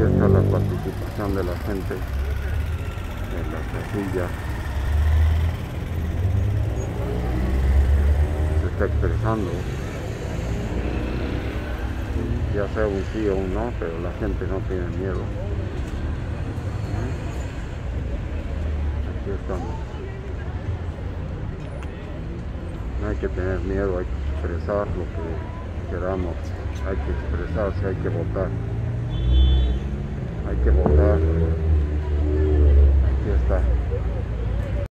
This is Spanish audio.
está la participación de la gente en las casillas. Se está expresando, ya sea un sí o un no, pero la gente no tiene miedo. Aquí estamos. No hay que tener miedo, hay que expresar lo que queramos, hay que expresarse, hay que votar. Hay que votar. Aquí está.